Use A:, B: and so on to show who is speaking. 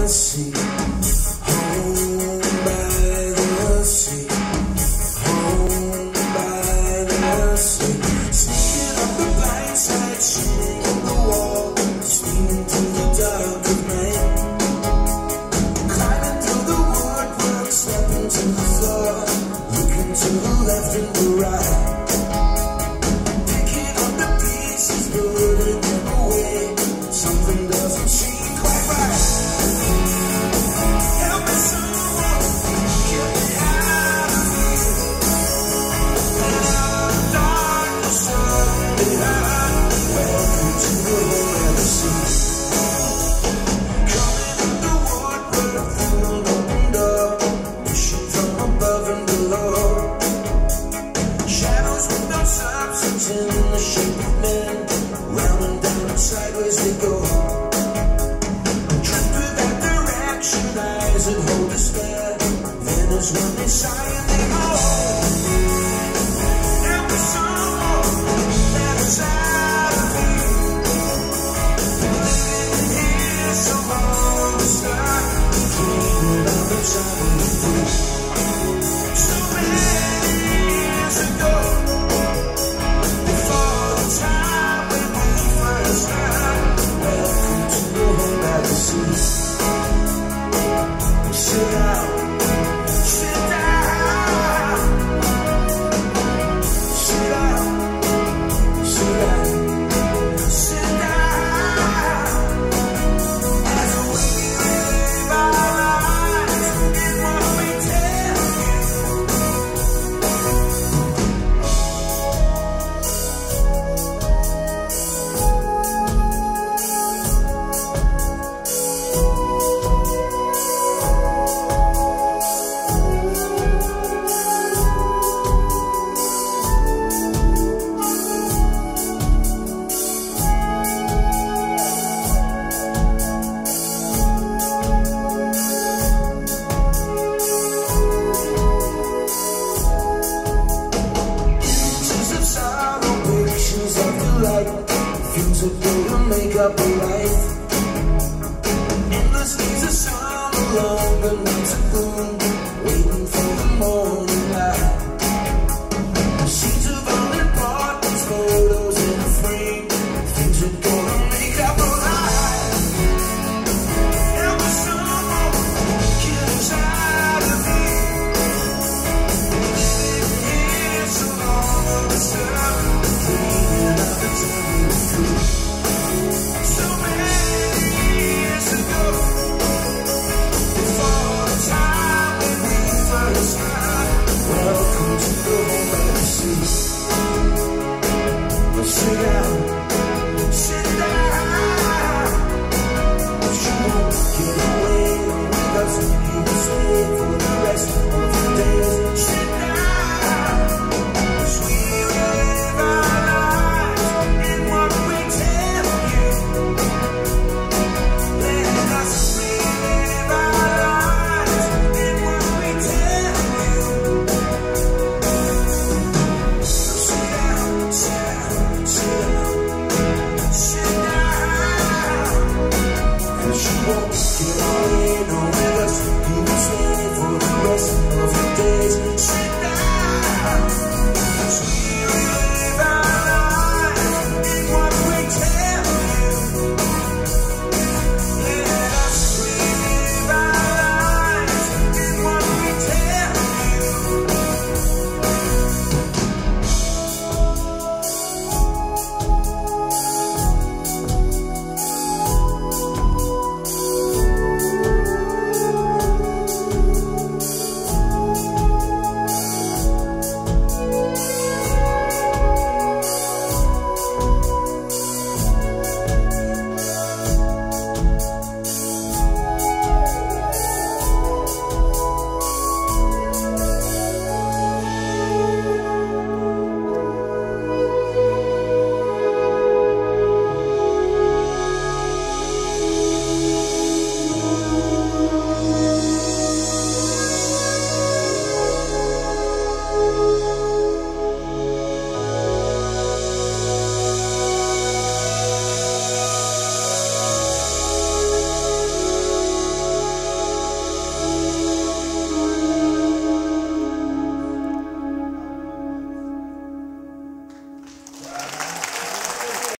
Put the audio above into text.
A: sea, home by the sea, home by the sea. Sneaking up the blind side, shooting on the wall, swinging through the dark of night, climbing through the woodwork, stepping to the floor, looking to the left and the right, picking up the pieces, putting them away. Something doesn't seem quite right. Help me, someone, get me out of here. Let out the darkness behind. Welcome to the home by the sea. Coming up the woodwork through an open door, pushing from above and below. Shadows with no substance in the shape of men, round and down and sideways they go. Drift without direction, eyes that hold despair. Then there's one they sigh and they go. Help me, someone, let us out of here. Living here so long to start, dreaming of the time we flew. So many years ago, before the time when we first met. Welcome to the home by the sea. Sit down, sit down, sit down, sit down, sit down. As we live our lives in what we tell you. Images of sorrow, pictures of delight, things that go to make up a life. Endless days of summer, longer nights of gloom, waiting for the morning light. Sheets of unimportance, photos in a frame, things that go to make up a life. Help us, someone, get us out of here. Living here so long to stop, dreaming of the time we flew. So many years ago, before the time when we first met. Welcome to the home by the sea. Well, sit down, sit down. If you won't get away with us, you will stay for the rest of the days. Sit down, 'cause we live our lives in what we tell you. Let us live our lives in what we tell you. So sit down, sit down, sit down, sit down. 'Cause you won't get away nowhere.